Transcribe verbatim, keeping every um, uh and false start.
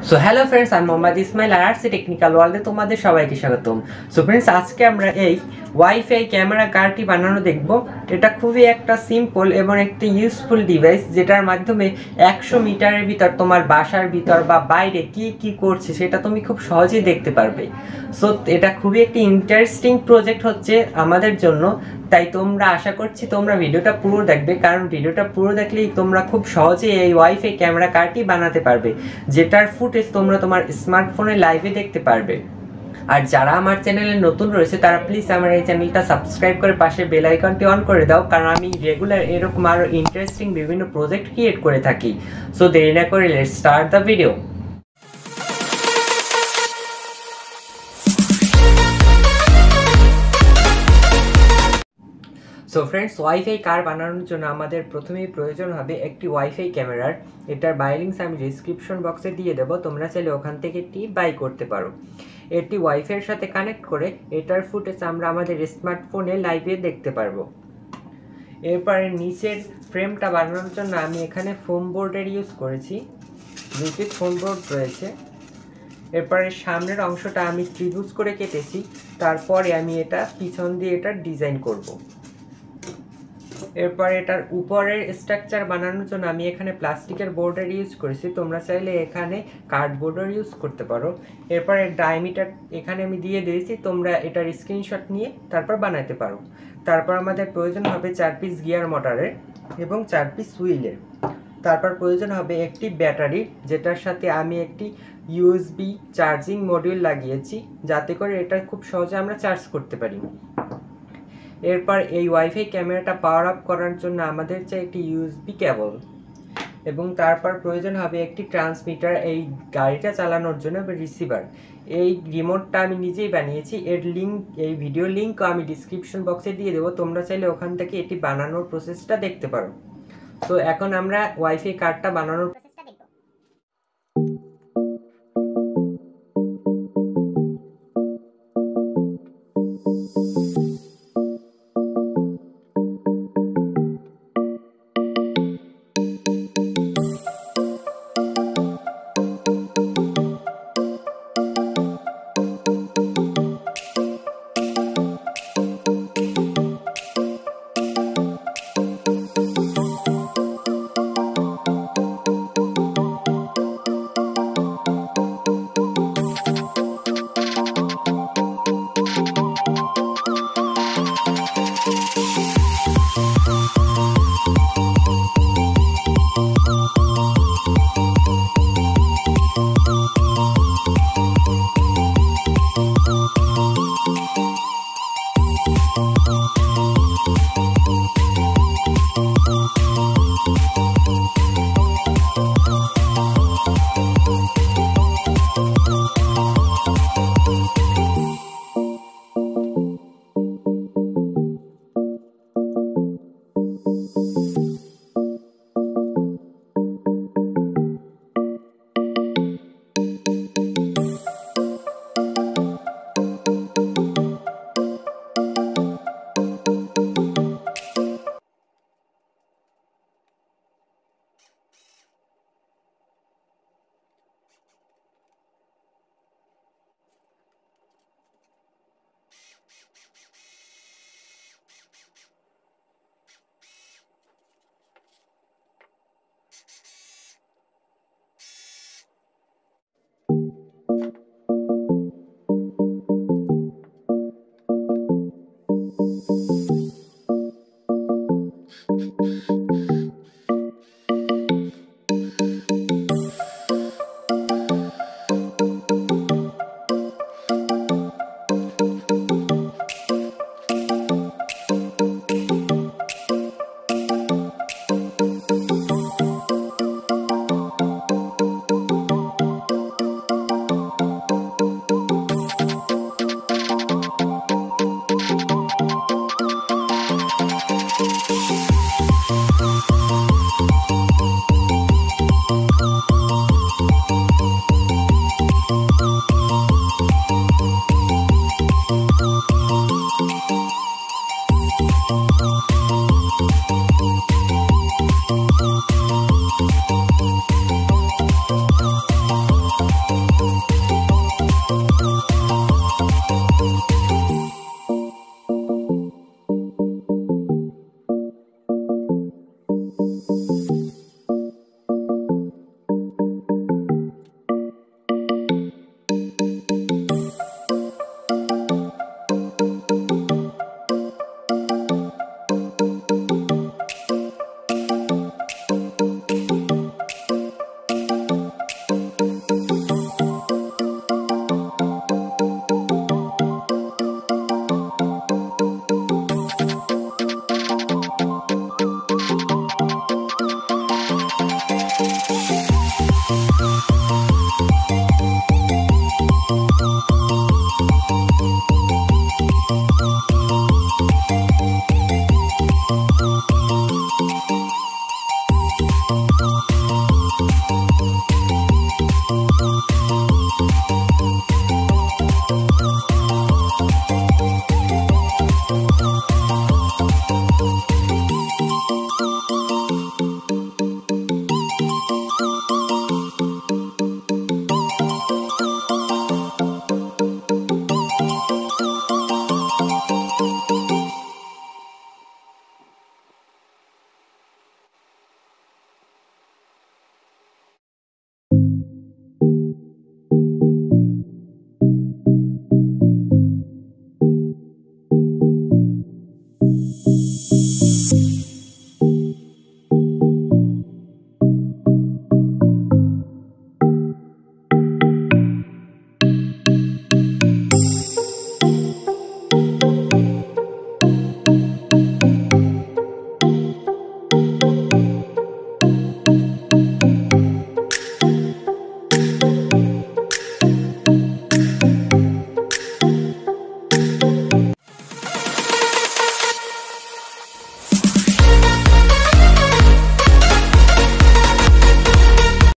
So hello friends, আমি মোহাম্মদ ইসমাইল আর RC technical ওয়ার্ল্ডে তোমাদের সবাইকে স্বাগতম। সো ফ্রেন্ডস, আজকে আমরা এই ওয়াইফাই ক্যামেরা কার্ডটি বানানো দেখব। এটা খুবই একটা সিম্পল এবং একটি ইউজফুল ডিভাইস, যেটার মাধ্যমে একশো মিটারের ভিতর তোমার বাসার ভিতর বা বাইরে কি কি করছে সেটা তুমি খুব সহজেই দেখতে পারবে। সো এটা খুবই একটি ইন্টারেস্টিং প্রজেক্ট হচ্ছে আমাদের জন্য, তাই তোমরা আশা করছি তোমরা ভিডিওটা পুরো দেখবে, কারণ ভিডিওটা পুরো দেখলেই তোমরা খুব সহজেই এই ওয়াইফাই ক্যামেরা কার্ডটি বানাতে পারবে, যেটার ফুটেজ তোমরা তোমার স্মার্টফোনে লাইভে দেখতে পারবে। আর যারা আমার চ্যানেলে নতুন রয়েছে তারা প্লিজ আমার এই চ্যানেলটা সাবস্ক্রাইব করে পাশে বেল আইকনটি অন করে দাও, কারণ আমি রেগুলার এরকম আরও ইন্টারেস্টিং বিভিন্ন প্রজেক্ট ক্রিয়েট করে থাকি। সো দেরি না করে let's start the video. So friends, wifi car বানানোর জন্য আমাদের প্রথমেই প্রয়োজন হবে একটি ওয়াইফাই ক্যামেরার। এটার বাই লিঙ্কস আমি ডিসক্রিপশন বক্সে দিয়ে দেবো, তোমরা চাইলে ওখান থেকে এটি বাই করতে পারো। এটি ওয়াইফাইয়ের সাথে কানেক্ট করে এটার ফুটেজ আমরা আমাদের স্মার্টফোনে লাইভে দেখতে পারবো। এরপরে নিচের ফ্রেমটা বানানোর জন্য আমি এখানে ফোম বোর্ডের ইউজ করেছি, দুটি ফোম বোর্ড রয়েছে। এরপরে সামনের অংশটা আমি ত্রিভুজ করে কেটেছি, তারপরে আমি এটা পিছন দিয়ে এটা ডিজাইন করব। এরপর এটার উপরের স্ট্রাকচার বানানোর জন্য আমি এখানে প্লাস্টিকের বোর্ডের ইউজ করেছি, তোমরা চাইলে এখানে কার্ডবোর্ডের ইউজ করতে পারো। এরপরে ডায়ামিটার এখানে আমি দিয়ে দিয়েছি, তোমরা এটার স্ক্রিনশট নিয়ে তারপর বানাতে পারো। তারপর আমাদের প্রয়োজন হবে চার পিস গিয়ার মোটরের এবং চার পিস হুইলের। তারপর প্রয়োজন হবে একটি ব্যাটারি, যেটার সাথে আমি একটি ইউএসবি চার্জিং মডিউল লাগিয়েছি, যাতে করে এটা খুব সহজে আমরা চার্জ করতে পারি। এরপর এই ওয়াইফাই ক্যামেরাটা পাওয়ার আপ করার জন্য আমাদের চাই একটি ইউএসবি কেবল, এবং তারপর প্রয়োজন হবে একটি ট্রান্সমিটার এই গাড়িটা চালানোর জন্য, রিসিভার। এই রিমোটটা আমি নিজেই বানিয়েছি, এর লিঙ্ক এই ভিডিও লিঙ্কও আমি ডিসক্রিপশন বক্সে দিয়ে দেবো, তোমরা চাইলে ওখান থেকে এটি বানানোর প্রসেসটা দেখতে পারো। তো এখন আমরা ওয়াইফাই কার্ডটা বানানোর প্রসেসটা দেখব।